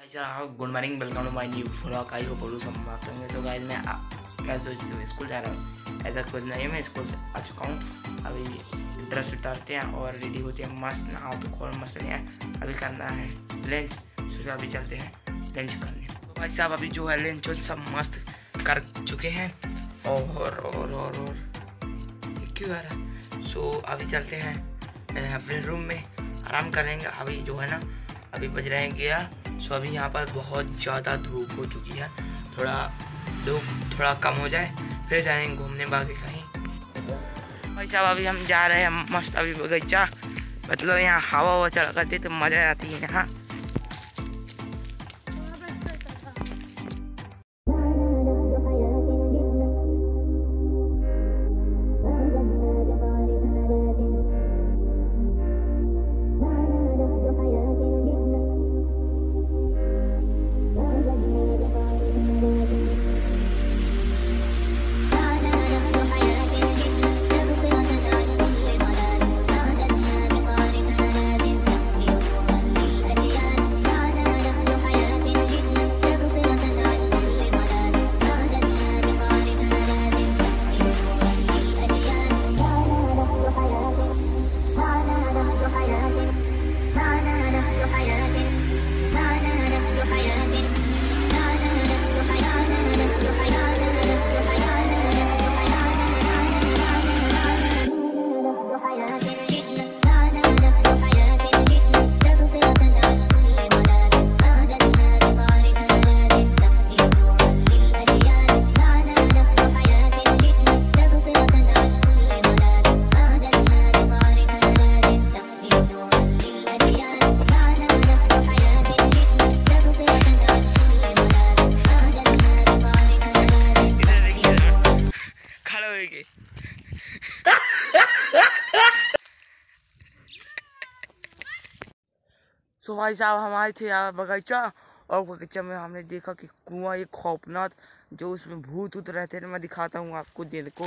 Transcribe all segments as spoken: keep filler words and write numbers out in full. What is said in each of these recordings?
साहब good morning, welcome to my new vlog. I hope सब मस्त होंगे। तो गाइस मैं क्या सोचती हूँ, स्कूल जा रहा हूँ, ऐसा कुछ नहीं है। मैं स्कूल से आ चुका हूँ। अभी ड्रेस उतारते हैं और रेडी होते हैं, मस्त नहाओ तो खोल मस्त नहीं है। अभी करना है लंच, सोचा अभी चलते हैं लंच करने। तो भाई साहब अभी जो है लंच सब मस्त कर चुके हैं और और और और क्यों आ रहा। सो अभी चलते हैं अपने रूम में, आराम करेंगे। अभी जो है ना, अभी बज रहे हैं ग्यारह। सो अभी यहाँ पर बहुत ज़्यादा धूप हो चुकी है, थोड़ा धूप थोड़ा कम हो जाए फिर जाएंगे घूमने बाकी कहीं। भाई साहब अभी हम जा रहे हैं मस्त अभी बगीचा, मतलब यहाँ हवा ववा चला करती तो मज़ा आती है यहाँ। तो भाई साहब हमारे थे यहाँ बगीचा, और बगीचा में हमने देखा कि कुआं एक खौफनाक, जो उसमें भूत उत रहते थे। मैं दिखाता हूँ आपको, देखो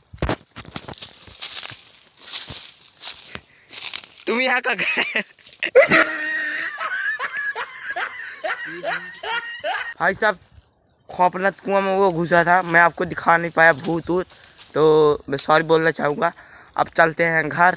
तुम यहाँ का भाई साहब खौफनाक कुआं में वो घुसा था, मैं आपको दिखा नहीं पाया भूत उत, तो मैं सॉरी बोलना चाहूँगा। अब चलते हैं घर।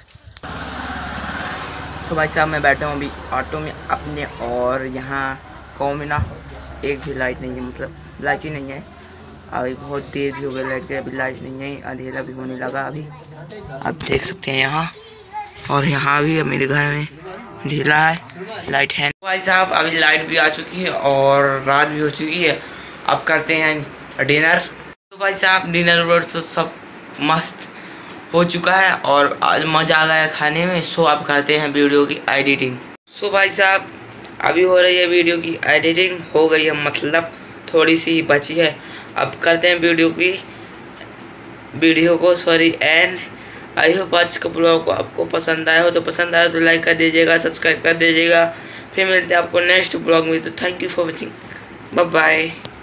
तो भाई साहब मैं बैठा हूँ अभी ऑटो में अपने, और यहाँ गाँव में ना एक भी लाइट नहीं है, मतलब लाइट ही नहीं है। अभी बहुत देर भी हो गई लाइट के, अभी लाइट नहीं है, अंधेरा भी होने लगा अभी। आप देख सकते हैं यहाँ, और यहाँ भी मेरे घर में अंधेरा है, लाइट है। भाई साहब अभी लाइट भी आ चुकी है और रात भी हो चुकी है। अब करते हैं डिनर। तो भाई साहब डिनर वर्ड तो सब मस्त हो चुका है और आज मज़ा आ गया खाने में। सो अब करते हैं वीडियो की एडिटिंग। सो भाई साहब अभी हो रही है वीडियो की एडिटिंग, हो गई है, मतलब थोड़ी सी बची है। अब करते हैं वीडियो की वीडियो को सॉरी एंड। आई होप आज का ब्लॉग को आपको पसंद आया हो, तो पसंद आया तो लाइक कर दीजिएगा, सब्सक्राइब कर दीजिएगा। फिर मिलते हैं आपको नेक्स्ट ब्लॉग में। तो thank you for watching, bye bye.